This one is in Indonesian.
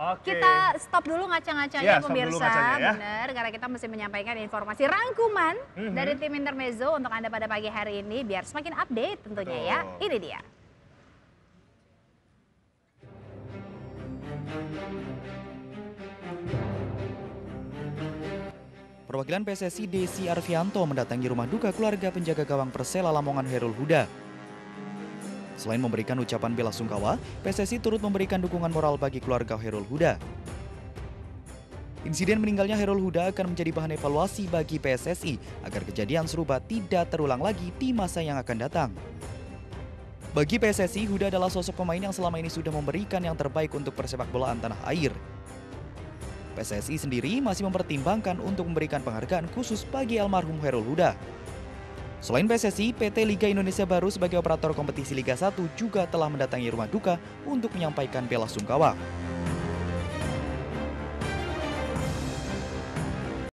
Oke. Kita stop dulu Iya, ngaca-ngacanya stop dulu pemirsa, ngacanya ya. bener, karena kita mesti menyampaikan informasi rangkuman dari tim Intermezzo untuk Anda pada pagi hari ini biar semakin update tentunya ya. Betul. Ini dia. Perwakilan PSSI Desi Arfianto mendatangi rumah duka keluarga penjaga gawang Persela Lamongan Hairul Huda. Selain memberikan ucapan bela sungkawa, PSSI turut memberikan dukungan moral bagi keluarga Hairul Huda. Insiden meninggalnya Hairul Huda akan menjadi bahan evaluasi bagi PSSI agar kejadian serupa tidak terulang lagi di masa yang akan datang. Bagi PSSI, Huda adalah sosok pemain yang selama ini sudah memberikan yang terbaik untuk persepakbolaan tanah air. PSSI sendiri masih mempertimbangkan untuk memberikan penghargaan khusus bagi almarhum Hairul Huda. Selain PSSI, PT Liga Indonesia Baru sebagai operator kompetisi Liga 1 juga telah mendatangi rumah duka untuk menyampaikan bela sungkawa.